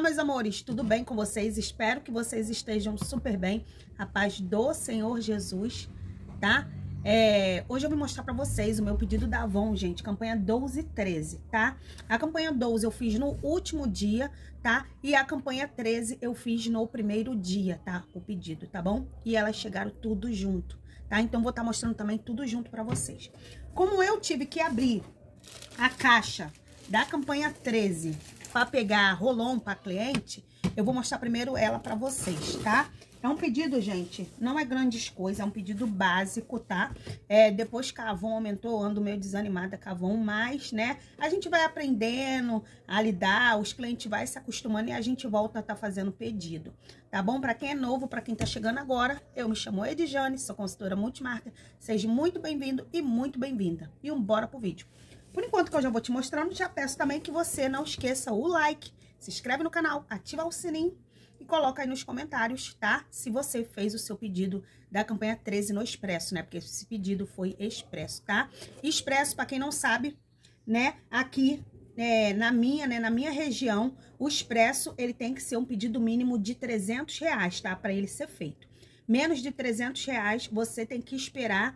meus amores, tudo bem com vocês? Espero que vocês estejam super bem. A paz do Senhor Jesus, tá? Hoje eu vou mostrar pra vocês o meu pedido da Avon, gente. Campanha 12 e 13, tá? A campanha 12 eu fiz no último dia, tá? E a campanha 13 eu fiz no primeiro dia, tá? O pedido, tá bom? E elas chegaram tudo junto, tá? Então vou estar mostrando também tudo junto pra vocês. Como eu tive que abrir a caixa da campanha 13 para pegar rolon para cliente, eu vou mostrar primeiro ela para vocês, tá? É um pedido, gente, não é grandes coisas, é um pedido básico, tá? Depois que a Avon aumentou, eu ando meio desanimada com a Avon, mas, né, a gente vai aprendendo a lidar, os clientes vai se acostumando e a gente volta a estar fazendo pedido, tá bom? Para quem é novo, para quem tá chegando agora, eu me chamo Edjane, sou consultora multimarca, seja muito bem-vindo e muito bem-vinda. E bora pro vídeo. Por enquanto que eu já vou te mostrando, já peço também que você não esqueça o like, se inscreve no canal, ativa o sininho e coloca aí nos comentários, tá? Se você fez o seu pedido da campanha 13 no Expresso, né? Porque esse pedido foi Expresso, tá? Expresso, para quem não sabe, né? Aqui, na minha região, o Expresso, ele tem que ser um pedido mínimo de R$300, tá? Para ele ser feito. Menos de R$300, você tem que esperar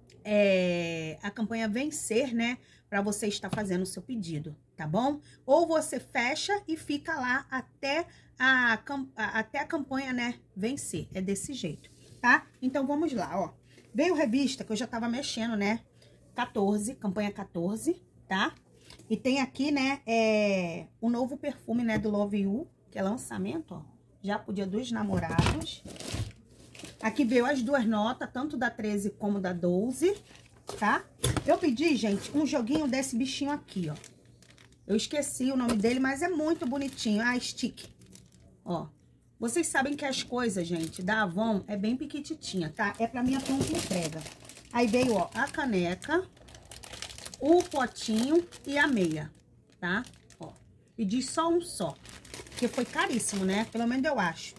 a campanha vencer, né? Para você estar fazendo o seu pedido, tá bom? Ou você fecha e fica lá até a campanha, né, vencer. É desse jeito, tá? Então, vamos lá, ó. Veio revista que eu já tava mexendo, né? 14, campanha 14, tá? E tem aqui, né, o novo perfume, né, do Love You, que é lançamento, ó. Já pro Dia dos Namorados. Aqui veio as duas notas, tanto da 13 como da 12, tá? Eu pedi, gente, um joguinho desse bichinho aqui, ó. Eu esqueci o nome dele, mas é muito bonitinho. Ah, Stick. Ó. Vocês sabem que as coisas, gente, da Avon é bem piquititinha, tá? É pra minha pronta entrega. Aí veio, ó, a caneca, o potinho e a meia, tá? Ó. Pedi só um só. Porque foi caríssimo, né? Pelo menos eu acho.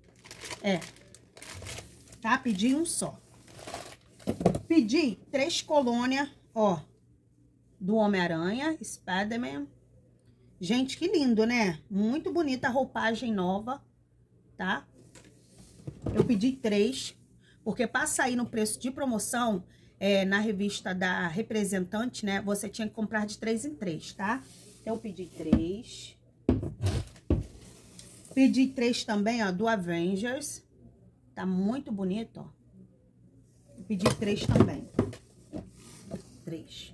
Tá? Pedi um só. Pedi 3 colônias, ó, do Homem-Aranha, Spider-Man. Gente, que lindo, né? Muito bonita a roupagem nova, tá? Eu pedi 3, porque para sair no preço de promoção, na revista da representante, né, você tinha que comprar de 3 em 3, tá? Então, eu pedi 3. Pedi 3 também, ó, do Avengers. Tá muito bonito, ó. Pedi 3 também. 3.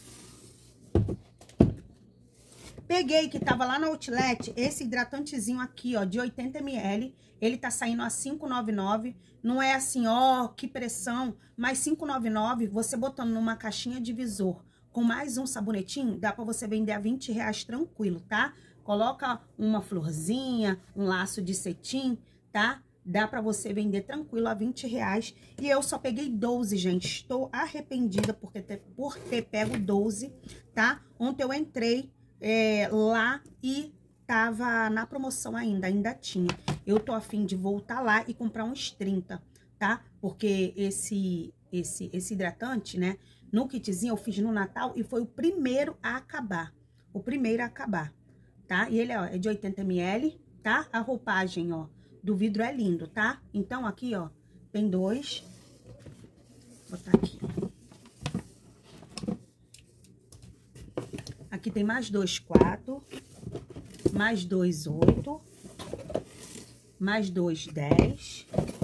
Peguei, que tava lá no Outlet, esse hidratantezinho aqui, ó, de 80 ml. Ele tá saindo a R$ 5,99. Não é assim, ó, que pressão. Mas R$ 5,99, você botando numa caixinha de visor com mais um sabonetinho, dá pra você vender a R$20 tranquilo, tá? Coloca uma florzinha, um laço de cetim, tá? Dá pra você vender tranquilo a R$20. E eu só peguei 12, gente. Estou arrependida por ter pego 12, tá? Ontem eu entrei lá e tava na promoção ainda tinha. Eu tô a fim de voltar lá e comprar uns 30, tá? Porque esse hidratante, né? No kitzinho eu fiz no Natal e foi o primeiro a acabar. O primeiro a acabar, tá? E ele, ó, é de 80 ml, tá? A roupagem, ó, do vidro é lindo, tá? Então, aqui, ó, tem 2. Vou botar aqui. Aqui tem mais 2, 4. Mais 2, 8. Mais 2, 10.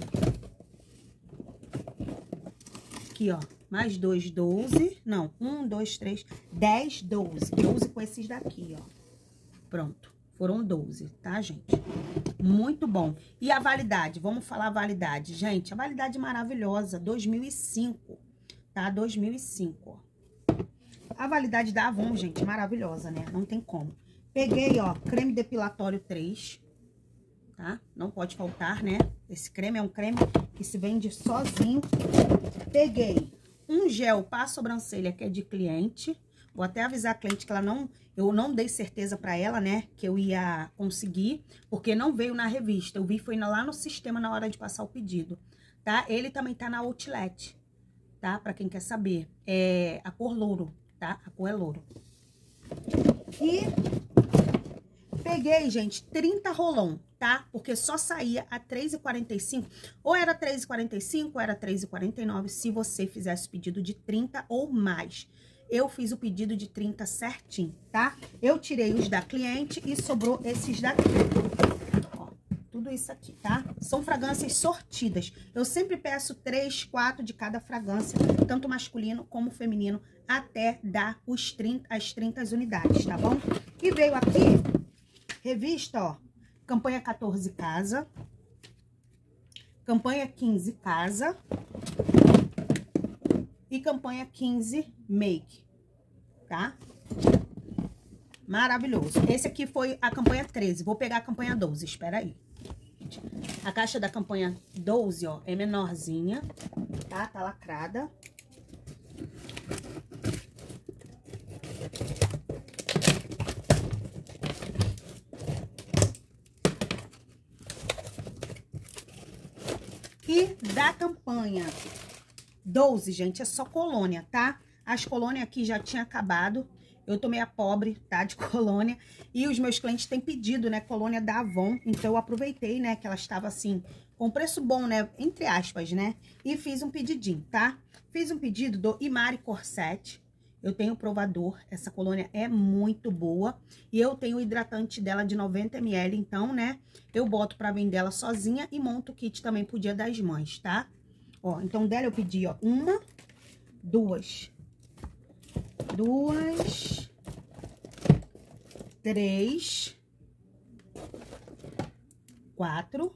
Aqui, ó, mais 2, 12. Não, 1, 2, 3, 10, 12. 12 com esses daqui, ó. Pronto. Foram 12, tá, gente? Muito bom. E a validade? Vamos falar a validade. Gente, a validade maravilhosa. 2005, tá? 2005, ó. A validade da Avon, gente, maravilhosa, né? Não tem como. Peguei, ó, creme depilatório 3, tá? Não pode faltar, né? Esse creme é um creme que se vende sozinho. Peguei um gel para sobrancelha, que é de cliente. Vou até avisar a cliente que eu não dei certeza pra ela, né, que eu ia conseguir, porque não veio na revista. Eu vi, foi lá no sistema na hora de passar o pedido, tá? Ele também tá na Outlet, tá? Pra quem quer saber. É a cor louro, tá? A cor é louro. E peguei, gente, 30 rolão, tá? Porque só saía a R$3,45. Ou era R$3,45 ou era R$3,49 se você fizesse o pedido de 30 ou mais. Eu fiz o pedido de 30 certinho, tá? Eu tirei os da cliente e sobrou esses daqui. Ó, tudo isso aqui, tá? São fragrâncias sortidas. Eu sempre peço 3, 4 de cada fragrância, tanto masculino como feminino, até dar as 30 unidades, tá bom? E veio aqui, revista, ó, campanha 14 casa, campanha 15 casa e campanha 15 make, tá? Maravilhoso. Esse aqui foi a campanha 13, vou pegar a campanha 12, espera aí. A caixa da campanha 12, ó, é menorzinha, tá? Tá lacrada. E da campanha 12, gente, é só colônia, tá? As colônias aqui já tinha acabado. Eu tô meio pobre, tá? De colônia. E os meus clientes têm pedido, né? Colônia da Avon. Então, eu aproveitei, né? Que ela estava assim, com preço bom, né? Entre aspas, né? E fiz um pedidinho, tá? Fiz um pedido do Imari Corset. Eu tenho o provador. Essa colônia é muito boa. E eu tenho o hidratante dela de 90 ml. Então, né? Eu boto pra vender ela sozinha e monto o kit também pro Dia das Mães, tá? Ó, então dela eu pedi, ó, 1, 2, 3, 4.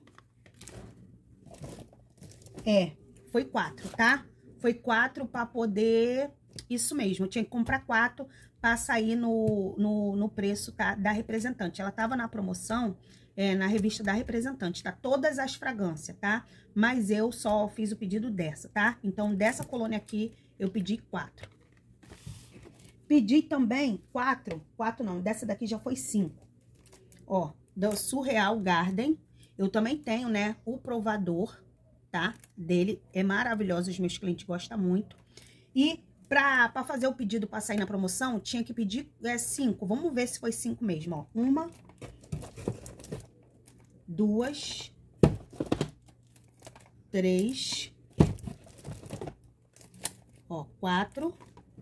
Foi 4, tá? Foi 4 pra poder... Isso mesmo, eu tinha que comprar 4 pra sair no preço, tá? Da representante. Ela tava na promoção, na revista da representante, tá? Todas as fragrâncias, tá? Mas eu só fiz o pedido dessa, tá? Então, dessa colônia aqui, eu pedi 4. Pedi também 4 não, dessa daqui já foi 5. Ó, do Surreal Garden. Eu também tenho, né, o provador, tá? Dele, é maravilhoso, os meus clientes gostam muito. E pra fazer o pedido pra sair na promoção, tinha que pedir 5. Vamos ver se foi 5 mesmo, ó. 1, 2, 3, ó, 4.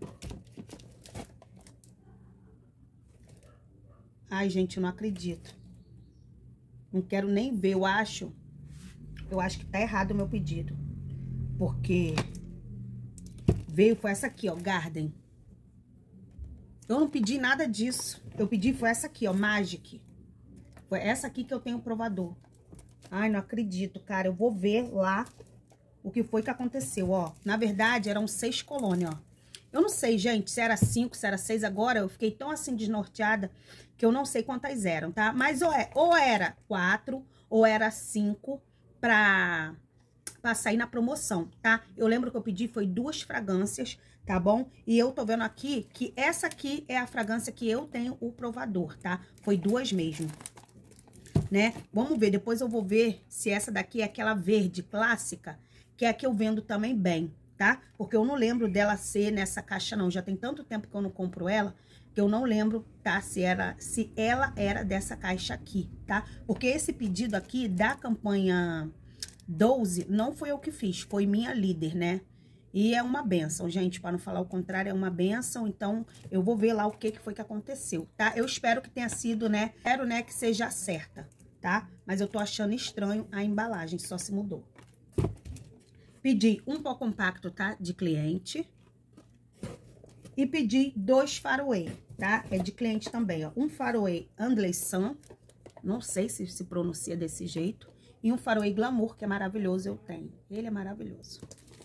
Ai, gente, eu não acredito. Não quero nem ver, eu acho que tá errado o meu pedido. Porque veio, foi essa aqui, ó, Garden. Eu não pedi nada disso. Eu pedi, foi essa aqui, ó, Magic. Foi essa aqui que eu tenho o provador. Ai, não acredito, cara. Eu vou ver lá o que foi que aconteceu, ó. Na verdade, eram 6 colônias, ó. Eu não sei, gente, se era 5, se era 6. Agora eu fiquei tão assim desnorteada que eu não sei quantas eram, tá? Mas ou era 4 ou era 5 pra sair na promoção, tá? Eu lembro que eu pedi, foi 2 fragrâncias, tá bom? E eu tô vendo aqui que essa aqui é a fragrância que eu tenho o provador, tá? Foi 2 mesmo, né? Vamos ver, depois eu vou ver se essa daqui é aquela verde clássica, que é a que eu vendo também bem, tá? Porque eu não lembro dela ser nessa caixa, não. Já tem tanto tempo que eu não compro ela, que eu não lembro, tá? Se ela era dessa caixa aqui, tá? Porque esse pedido aqui da campanha 12 não foi eu que fiz, foi minha líder, né? E é uma benção, gente, para não falar o contrário, é uma benção. Então, eu vou ver lá o que foi que aconteceu, tá? Eu espero que tenha sido, né? Espero, né, que seja certa, tá? Mas eu tô achando estranho a embalagem, só se mudou. Pedi um pó compacto, tá? De cliente. E pedi 2 Faraway, tá? É de cliente também, ó. Um Faraway Andleysan, não sei se pronuncia desse jeito. E um Faraway Glamour, que é maravilhoso, eu tenho. Ele é maravilhoso.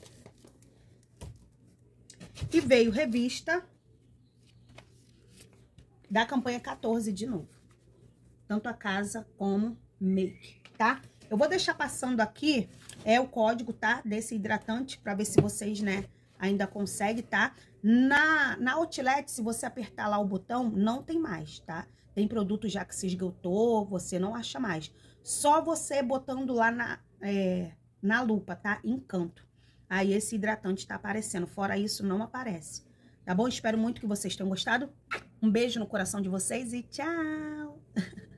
E veio revista da campanha 14 de novo. Tanto a casa como make, tá? Eu vou deixar passando aqui o código, tá? Desse hidratante, pra ver se vocês, né, ainda conseguem, tá? Na Outlet, se você apertar lá o botão, não tem mais, tá? Tem produto já que se esgotou, você não acha mais. Só você botando lá na lupa, tá? Encanto. Aí esse hidratante tá aparecendo. Fora isso, não aparece. Tá bom? Espero muito que vocês tenham gostado. Um beijo no coração de vocês e tchau!